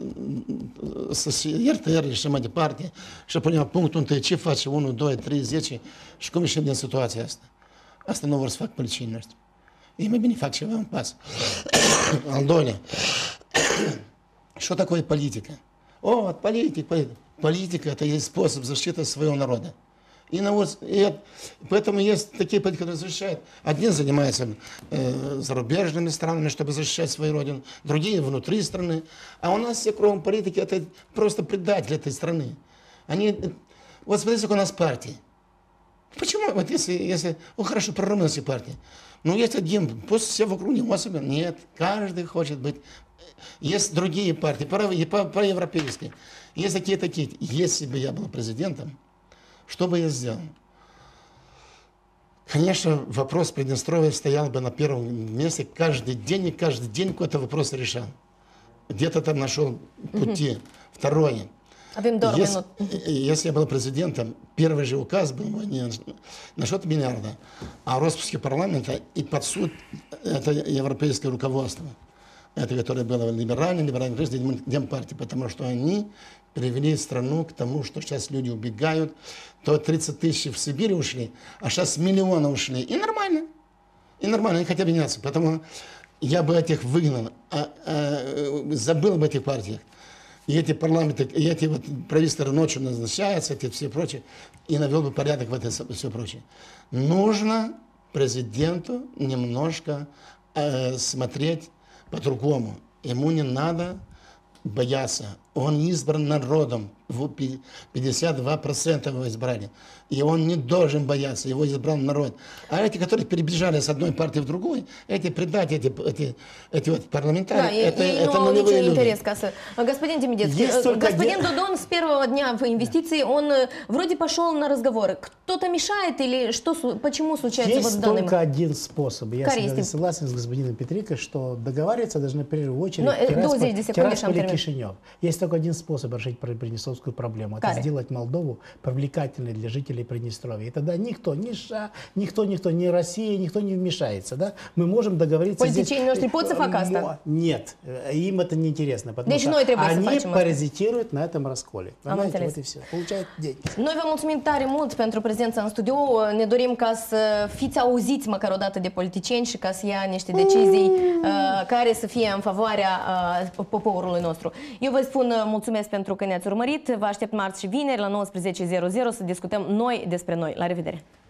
Speaker 3: să iertările și mai departe și puneau punctul întâi, ce face unu, doi, trei, zece și cum ieșim din situația asta. Asta nu vor să fac polițienii noștri. Ei mai bine fac ceva în pas. Al doilea. Что такое политика? О, политик, политик. Политика – это есть способ защиты своего народа. И, на вот, и поэтому есть такие политики, которые защищают. Одни занимаются э, зарубежными странами, чтобы защищать свою родину, другие внутри страны. А у нас все кругом политики – это просто предатели этой страны. Они, вот смотрите, у нас партии. Почему? Вот если, если ну хорошо, про румынские партии. Ну, есть один, пусть все вокруг него себя. Нет, каждый хочет быть. Есть другие партии, проевропейские. Есть такие такие. Если бы я был президентом, что бы я сделал? Конечно, вопрос Приднестровья стоял бы на первом месте. Каждый день и каждый день какой-то вопрос решал. Где-то там нашел пути. Mm-hmm. Второе. Если, если я был президентом, первый же указ был не насчет миллиарда, а распуске парламента и под суд это европейское руководство. Это которое было либеральное, либеральное правительство, демпартии, потому что они привели страну к тому, что сейчас люди убегают, то тридцать тысяч в Сибирь ушли, а сейчас миллионы ушли. И нормально. И нормально, они хотят меняться. Поэтому я бы этих выгнал, а, а, забыл об этих партиях. И эти парламенты, и эти вот правительства ночью назначаются, эти все прочее, и навел бы порядок в это все прочее. Нужно президенту немножко э, смотреть по-другому. Ему не надо бояться. Он избран народом. пятьдесят два процента его избрали. И он не должен бояться. Его избрал народ. А эти, которые перебежали с одной партии в другую, эти предатели, эти, эти, эти вот парламентарии,
Speaker 1: да,
Speaker 2: это,
Speaker 1: и,
Speaker 2: это
Speaker 1: ну,
Speaker 2: нулевые люди.
Speaker 1: Интерес, господин Демидецкий, господин один... Додон с первого дня в инвестиции, он вроде пошел на разговоры. Кто-то мешает или что, почему случается
Speaker 2: есть
Speaker 1: вот в данный
Speaker 2: только один способ. Я
Speaker 1: Корейский.
Speaker 2: согласен с господином Петрикой, что договариваться должны в первую очередь
Speaker 1: Но,
Speaker 2: Тирасполь и Кишинев. Есть только один способ решить Приднестровскую проблему. Это
Speaker 1: Кари.
Speaker 2: сделать Молдову привлекательной для жителей Приднестровья. И тогда никто, ни США, никто, никто, ни Россия, никто не вмешается. Да? Мы можем договориться здесь... Нет, им это не интересно, потому что они паразитируют на этом расколе. Понимаете, вот и все. Получают деньги.
Speaker 1: Noi vă mulțumim tare mult pentru prezența în studio. Ne dorim ca să fiți auziți măcar o dată de politicieni și ca să ia niște decizii uh, care să fie în favoarea uh, poporului nostru. Eu vă spun uh, mulțumesc pentru că ne-ați urmărit. Vă aștept marți și vineri la nouăsprezece zero zero să discutăm noi despre noi. La revedere!